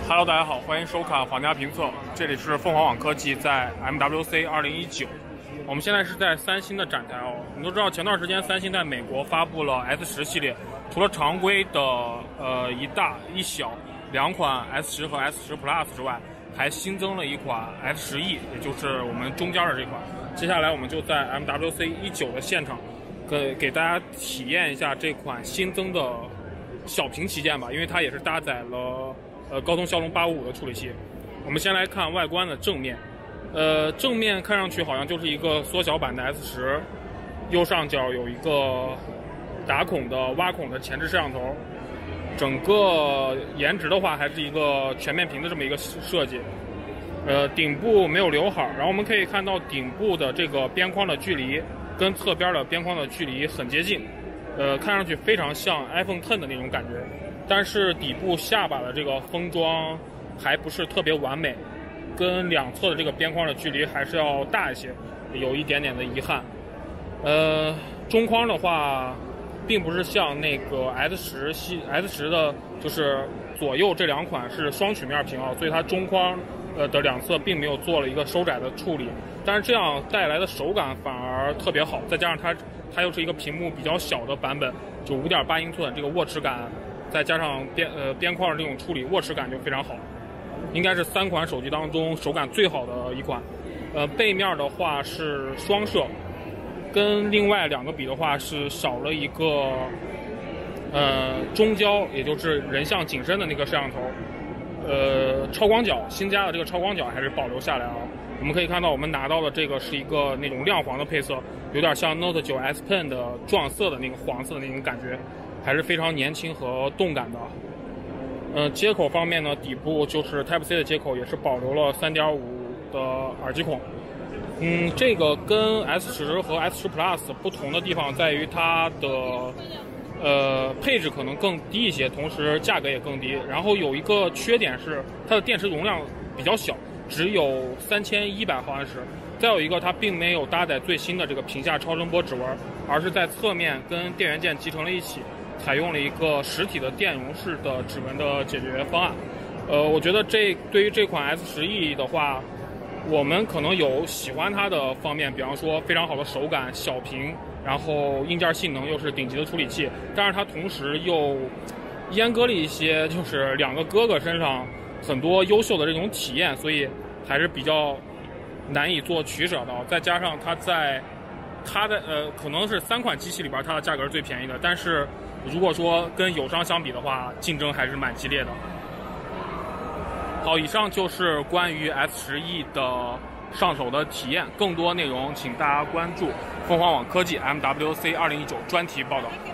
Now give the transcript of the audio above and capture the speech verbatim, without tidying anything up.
Hello， 大家好，欢迎收看皇家评测，这里是凤凰网科技在 M W C 二零一九。我们现在是在三星的展台哦。你都知道，前段时间三星在美国发布了 S 十 系列，除了常规的呃一大一小两款 S 十 和 S 十 Plus 之外，还新增了一款 S 十 E， 也就是我们中间的这款。接下来我们就在 M W C 一九的现场，给给大家体验一下这款新增的小屏旗舰吧，因为它也是搭载了呃高通骁龙八五五的处理器。我们先来看外观的正面，呃，正面看上去好像就是一个缩小版的 S 十，右上角有一个打孔的挖孔的前置摄像头，整个颜值的话还是一个全面屏的这么一个设计。呃，顶部没有刘海，然后我们可以看到顶部的这个边框的距离跟侧边的边框的距离很接近，呃，看上去非常像 iPhone X 的那种感觉。但是底部下巴的这个封装还不是特别完美，跟两侧的这个边框的距离还是要大一些，有一点点的遗憾。呃，中框的话，并不是像那个 S 十 系 S 十的，就是左右这两款是双曲面屏啊，所以它中框呃的两侧并没有做了一个收窄的处理，但是这样带来的手感反而特别好，再加上它它又是一个屏幕比较小的版本，就 五点八英寸，这个握持感再加上边呃边框的这种处理，握持感就非常好，应该是三款手机当中手感最好的一款。呃，背面的话是双摄，跟另外两个比的话是少了一个呃中焦，也就是人像景深的那个摄像头。呃，超广角新加的这个超广角还是保留下来啊。我们可以看到，我们拿到的这个是一个那种亮黄的配色，有点像 Note 九 S Pen 的撞色的那个黄色的那种感觉，还是非常年轻和动感的。呃，接口方面呢，底部就是 Type C 的接口，也是保留了 三点五 的耳机孔。嗯，这个跟 S 十 和 S 十 Plus 不同的地方在于它的呃配置可能更低一些，同时价格也更低。然后有一个缺点是它的电池容量比较小，只有三千一百毫安时。再有一个，它并没有搭载最新的这个屏下超声波指纹，而是在侧面跟电源键集成了一起，采用了一个实体的电容式的指纹的解决方案。呃，我觉得这对于这款 S 十 E 的话，我们可能有喜欢它的方面，比方说非常好的手感、小屏，然后硬件性能又是顶级的处理器，但是它同时又阉割了一些就是两个哥哥身上很多优秀的这种体验，所以还是比较难以做取舍的。再加上它在它的呃可能是三款机器里边它的价格是最便宜的，但是如果说跟友商相比的话，竞争还是蛮激烈的。好，以上就是关于 S 十 E 的上手的体验，更多内容请大家关注凤凰网科技 M W C 二零一九专题报道。